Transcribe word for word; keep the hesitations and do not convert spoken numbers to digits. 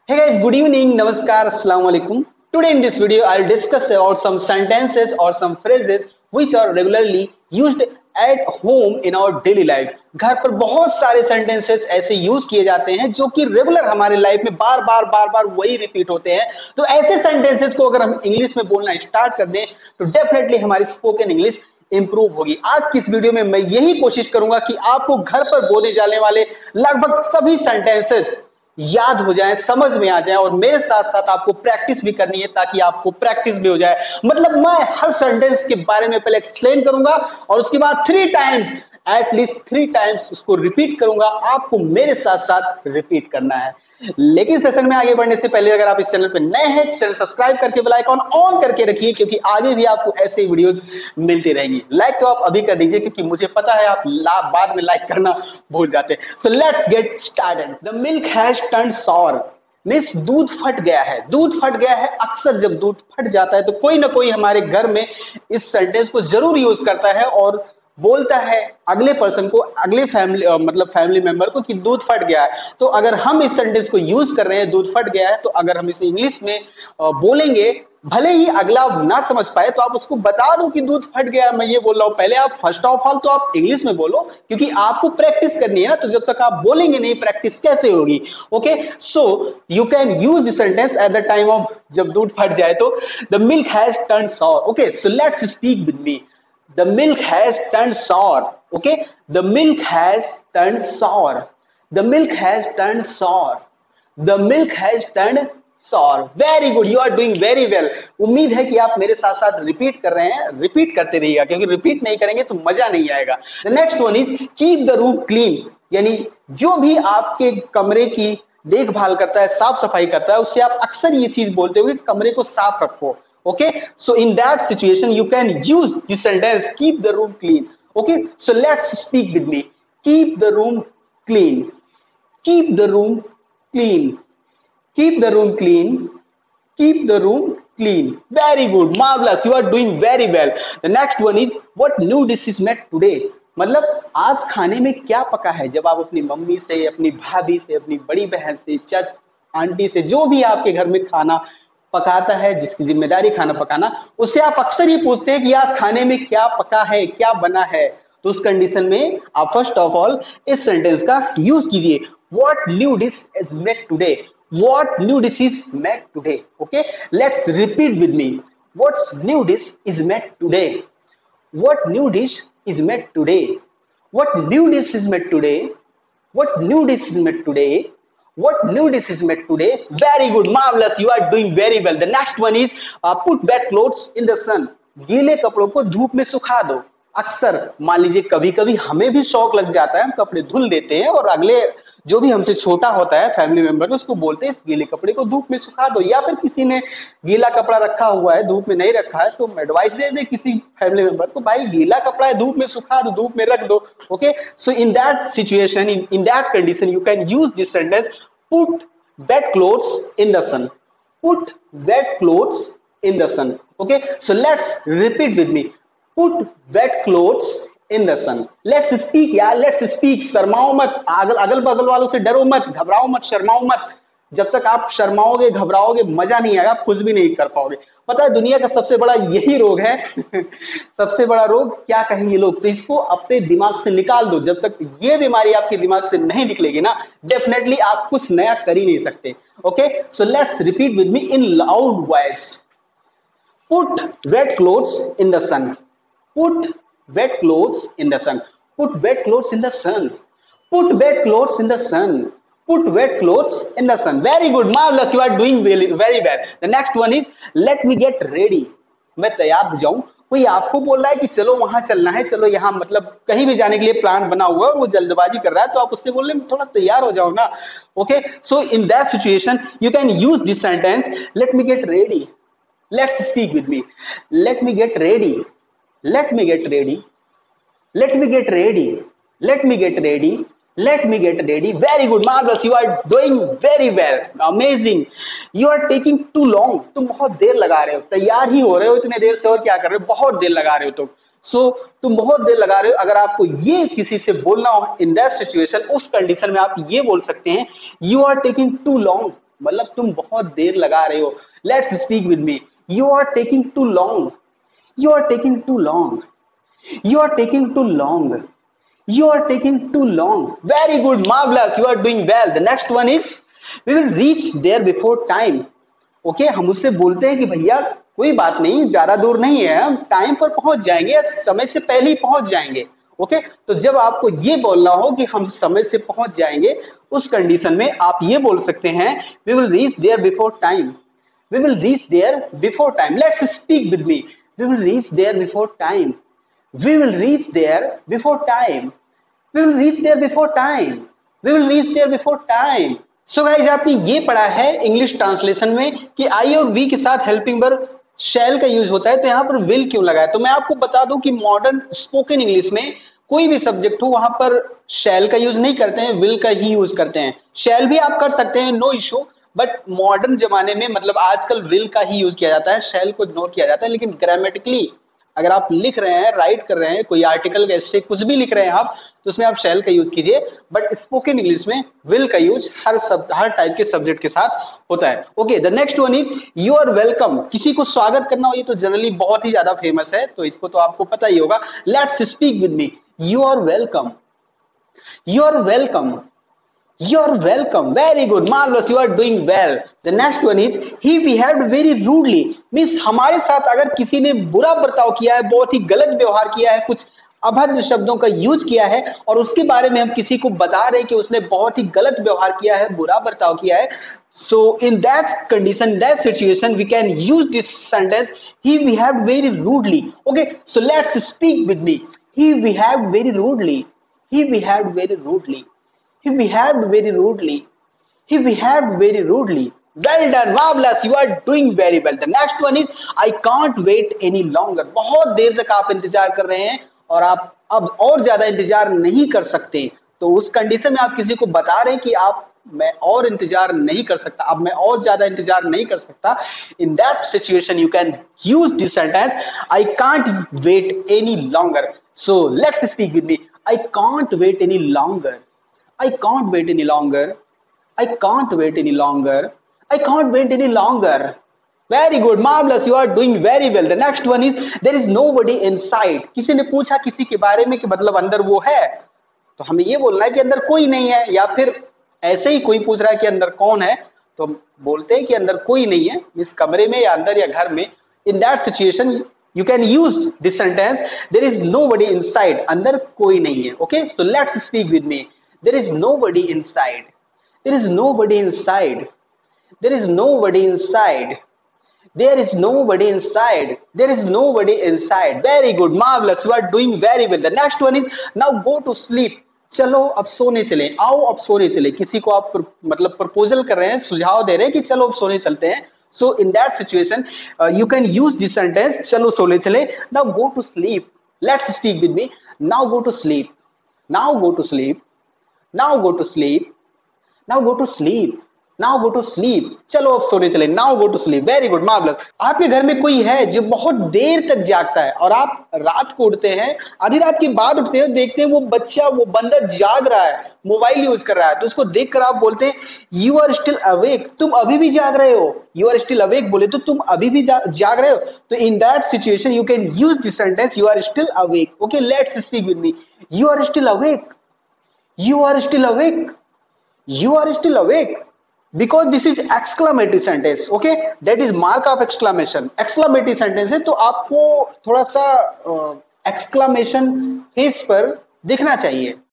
Hey guys, good evening, Namaskar, Assalamu alaikum. Today in this video, I'll discuss about some sentences or some phrases which are regularly used at home in our daily life. घर पर बहुत सारे sentences ऐसे use किए जाते हैं जो कि रेगुलर हमारे लाइफ में बार बार बार बार वही रिपीट होते हैं. तो ऐसे sentences को अगर हम इंग्लिश में बोलना स्टार्ट कर दें तो डेफिनेटली हमारी स्पोकन इंग्लिश इंप्रूव होगी. आज की इस वीडियो में मैं यही कोशिश करूंगा कि आपको घर पर बोले जाने वाले लगभग सभी सेंटेंसेस याद हो जाए, समझ में आ जाए और मेरे साथ साथ आपको प्रैक्टिस भी करनी है ताकि आपको प्रैक्टिस भी हो जाए. मतलब मैं हर सेंटेंस के बारे में पहले एक्सप्लेन करूंगा और उसके बाद three times at least three times उसको रिपीट करूंगा. आपको मेरे साथ साथ रिपीट करना है. लेकिन सेशन में आगे बढ़ने से पहले अगर आप इस चैनल पर नए हैं, चैनल सब्सक्राइब करके बेल आइकन ऑन करके रखिए क्योंकि आगे भी आपको ऐसे वीडियोस मिलती रहेंगी. लाइक तो आप अभी कर दीजिए क्योंकि मुझे पता है आप बाद में लाइक करना भूल जाते हैं. So let's get started. The milk has turned sour means दूध फट गया है. दूध फट गया है. अक्सर जब दूध फट जाता है तो कोई ना कोई हमारे घर में इस सेंटेंस को जरूर यूज करता है और बोलता है अगले पर्सन को, अगले फैमिली मतलब फैमिली मेंबर को कि दूध फट गया है. तो अगर हम इस सेंटेंस को यूज कर रहे हैं दूध फट गया है, तो अगर हम इसे इंग्लिश में बोलेंगे भले ही अगला ना समझ पाए तो आप उसको बता दो कि दूध फट गया मैं ये बोल रहा हूं. पहले आप फर्स्ट ऑफ ऑल तो आप इंग्लिश में बोलो क्योंकि आपको प्रैक्टिस करनी है ना. तो जब तक आप बोलेंगे नहीं प्रैक्टिस कैसे होगी. Okay, so you can use this sentence at the time of जब दूध फट जाए. तो the milk has turned sour. Okay, so let's speak with me. The milk has turned sour. Okay, the milk has turned sour. The milk has turned sour. The milk has turned sour. Very good. You are doing very well. उम्मीद है कि आप मेरे साथ साथ repeat कर रहे हैं. रिपीट करते रहिएगा क्योंकि रिपीट नहीं करेंगे तो मजा नहीं आएगा. The next one is keep the room clean. यानी जो भी आपके कमरे की देखभाल करता है, साफ सफाई करता है, उससे आप अक्सर ये चीज बोलते हो कि कमरे को साफ रखो. Okay, so in that situation you can use this sentence keep the room clean. Okay, so let's speak with me. Keep the room clean. Keep the room clean. Keep the room clean. Keep the room clean. Very good, marvelous. You are doing very well. The next one is what new dish is made today. मतलब आज खाने में क्या पका है. जब आप अपनी मम्मी से, अपनी भाभी से, अपनी बड़ी बहन से, चाचा आंटी से, जो भी आपके घर में खाना पकाता है, जिसकी जिम्मेदारी खाना पकाना, उससे आप अक्सर ये पूछते हैं कि आज खाने में क्या पका है, क्या बना है. तो उस कंडीशन में आप फर्स्ट ऑफ ऑल इस सेंटेंस का यूज कीजिए. What new dish is made today. What new dish is made today. Okay, let's repeat with me. What's new dish is made today. What new dish is made today. What new dish is made today. What new dish is made today. What new dish is made today? Very good, marvelous. You are doing very well. The next one is uh, put wet clothes in the sun. गीले कपड़ों को धूप में सुखा दो. अक्सर मान लीजिए कभी कभी हमें भी शौक लग जाता है, हम कपड़े धुल देते हैं और अगले जो भी हमसे छोटा होता है फैमिली मेंबर उसको बोलते हैं इस गीले कपड़े को धूप में सुखा दो. या फिर किसी ने गीला कपड़ा रखा हुआ है, धूप में नहीं रखा है, तो एडवाइस दे दे किसी फैमिली मेंबर को भाई गीला कपड़ा है धूप में सुखा दो, धूप में रख दो. Okay, so in that situation, in in that condition you can use this sentence put wet clothes in the sun. Put wet clothes in the sun. Okay, so let's repeat with me. Put wet clothes in the sun. Let's speak यार, let's speak. शर्माओ मत, अगल अगल बगल वालों से डरो मत, घबराओ मत, शर्माओ मत. जब तक आप शर्माओगे, घबराओगे, मजा नहीं आएगा, कुछ भी नहीं कर पाओगे. पता है दुनिया का सबसे बड़ा यही रोग है. सबसे बड़ा रोग क्या कहेंगे लोग, तो इसको अपने दिमाग से निकाल दो. जब तक ये बीमारी आपके दिमाग से नहीं निकलेगी ना, डेफिनेटली आप कुछ नया कर ही नहीं सकते. Okay, so let's repeat with me in loud voice. Put wet clothes in the sun. Put wet clothes in the sun. Put wet clothes in the sun. Put wet clothes in the sun. Put wet clothes in the sun. Very good, marvelous. You are doing very, very well. The next one is let me get ready. मैं तैयार हो जाऊं. कोई आपको बोल रहा है कि चलो वहां चलना है, चलो यहाँ मतलब कहीं भी जाने के लिए प्लान बना हुआ है, वो जल्दबाजी कर रहा है, तो आप उससे बोल रहे हैं थोड़ा तैयार हो जाओ ना. Okay, so in that situation you can use this sentence let me get ready. Let's speak with me. Let me get ready. Let me get ready. Let me get ready. Let me get ready. Let me get ready. Very good, marvelous. You are doing very well. Amazing. You are taking too long. तुम बहुत देर लगा रहे हो. तैयार ही हो रहे हो इतने देर से और क्या कर रहे हो, बहुत देर लगा रहे हो तुम. सो so, तुम बहुत देर लगा रहे हो. अगर आपको ये किसी से बोलना हो इन दैट सिचुएशन, उस कंडीशन में आप ये बोल सकते हैं you are taking too long. मतलब तुम बहुत देर लगा रहे हो। Let's speak with me, you are taking too long, you are taking too long, you are taking too long, you are taking too long. Very good, marvelous, you are doing well. The next one is we will reach there before time. Okay, हम उससे बोलते हैं कि भैया कोई बात नहीं, ज्यादा दूर नहीं है, हम टाइम पर पहुंच जाएंगे, समय से पहले ही पहुंच जाएंगे। Okay okay? तो जब आपको ये बोलना हो कि हम समय से पहुंच जाएंगे, उस कंडीशन में आप ये बोल सकते हैं we will reach there before time, we will reach there before time. Let's speak with me, we will reach there before time, we will reach there before time, we will reach there before time, we will reach there before time. So so guys, आपने ये पढ़ा है English translation में कि आई और we के साथ helping verb शैल का यूज होता है, तो यहाँ पर विल क्यों लगा है। तो मैं आपको बता दूं कि मॉडर्न स्पोकन इंग्लिश में कोई भी सब्जेक्ट हो वहां पर शैल का यूज नहीं करते हैं, विल का ही यूज करते हैं। शैल भी आप कर सकते हैं, नो इशू, बट मॉडर्न जमाने में मतलब आजकल विल का ही यूज किया जाता है, शैल को नोट किया जाता है। लेकिन ग्रामेटिकली अगर आप लिख रहे हैं, राइट कर रहे हैं, कोई आर्टिकल ऐसे कुछ भी लिख रहे हैं आप, तो उसमें आप शैल का यूज कीजिए। बट स्पोकन इंग्लिश में विल का यूज हर सब हर टाइप के सब्जेक्ट के साथ होता है। Okay, the next one is you are welcome. किसी को स्वागत करना हो, ये तो जनरली बहुत ही ज्यादा फेमस है, तो इसको तो आपको पता ही होगा। Let's speak with me, you are welcome, you are welcome, you are welcome. Very good, marvelous, you are doing well. The next one is he behaved very rudely. Means हमारे साथ अगर किसी ने बुरा बर्ताव किया है, बहुत ही गलत व्यवहार किया है, कुछ अभद्र शब्दों का यूज किया है और उसके बारे में हम किसी को बता रहे हैं कि उसने बहुत ही गलत व्यवहार किया है, बुरा बर्ताव किया है, so in that condition, that situation, we can use this sentence, he behaved very rudely. Okay, so let's speak with me, he behaved very rudely, he behaved very rudely, he behaved very rudely, he behaved very rudely. Well done, marvelous, you are doing very well. The next one is I can't wait any longer. बहुत देर तक आप इंतजार कर रहे हैं और आप अब और ज्यादा इंतजार नहीं कर सकते, तो उस कंडीशन में आप किसी को बता रहे हैं कि आप मैं और इंतजार नहीं कर सकता, अब मैं और ज्यादा इंतजार नहीं कर सकता। In that situation you can use this sentence, I can't wait any longer. So let's speak with me, I can't wait any longer, I can't wait any longer, I can't wait any longer, I can't wait any longer. Very good, marvelous, you are doing very well. The next one is there is nobody inside. किसी ने पूछा किसी के बारे में कि मतलब अंदर वो है, तो हमें ये बोलना है कि अंदर कोई नहीं है, या फिर ऐसे ही कोई पूछ रहा है कि अंदर कौन है, तो बोलते हैं कि अंदर कोई नहीं है, इस कमरे में या अंदर या घर में। In that situation you can use this sentence, there is nobody inside, अंदर कोई नहीं है। Okay, so let's speak with me, there is nobody inside, there is nobody inside, there is nobody inside, there is nobody inside, there is nobody inside. Very good, marvelous, you are doing very well. The next one is now go to sleep. चलो अब सोने चले, आओ अब सोने चले। किसी को आप मतलब प्रपोजल कर रहे हैं, सुझाव दे रहे हैं कि चलो अब सोने चलते हैं। So in that situation uh, you can use this sentence, चलो सोने चले। Now go to sleep. Let's speak with me, now go to sleep, now go to sleep, now go to sleep, now go to sleep, now go to sleep. चलो अब सोने चले, now go to sleep. Very good, marvelous. आपके घर में कोई है जो बहुत देर तक जागता है और आप रात को उठते हैं, आधी रात के बाद उठते हैं, देखते हैं वो बच्चा वो बंदा जाग रहा है, मोबाइल यूज कर रहा है, तो उसको देखकर आप बोलते हैं यू आर स्टिल अवेक, तुम अभी भी जाग रहे हो। यू आर स्टिल अवेक बोले तो तुम अभी भी जा, जाग रहे हो। तो in that situation you can use this sentence, you are still awake. Okay, let's speak with me, you are still awake, you are still awake, you are still awake, because this is exclamatory sentence. Okay, that is mark of exclamation, exclamatory sentence है, तो आपको थोड़ा सा exclamation face पर दिखना चाहिए।